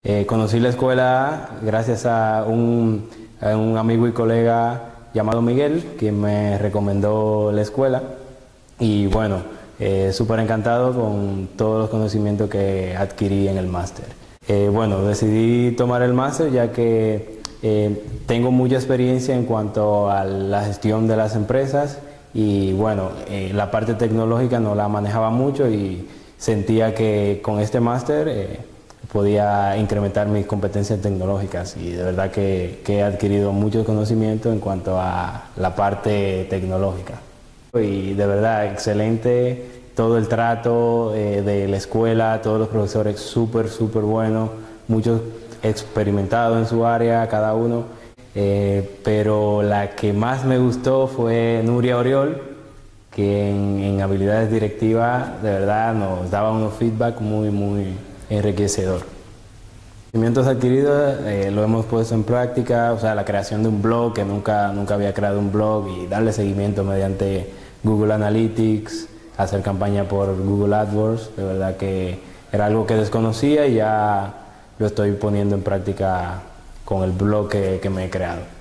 Conocí la escuela gracias a un amigo y colega llamado Miguel, quien me recomendó la escuela. Y bueno, súper encantado con todos los conocimientos que adquirí en el máster. Bueno, decidí tomar el máster ya que tengo mucha experiencia en cuanto a la gestión de las empresas y bueno, la parte tecnológica no la manejaba mucho y sentía que con este máster podía incrementar mis competencias tecnológicas y de verdad que he adquirido mucho conocimiento en cuanto a la parte tecnológica. Y de verdad, excelente todo el trato de la escuela, todos los profesores súper buenos, muchos experimentados en su área, cada uno. Pero la que más me gustó fue Nuria Oriol, que en habilidades directivas de verdad nos daba unos feedback muy enriquecedor. Conocimientos adquiridos lo hemos puesto en práctica, o sea, la creación de un blog, que nunca había creado un blog, y darle seguimiento mediante Google Analytics, hacer campaña por Google AdWords. De verdad que era algo que desconocía y ya lo estoy poniendo en práctica con el blog que me he creado.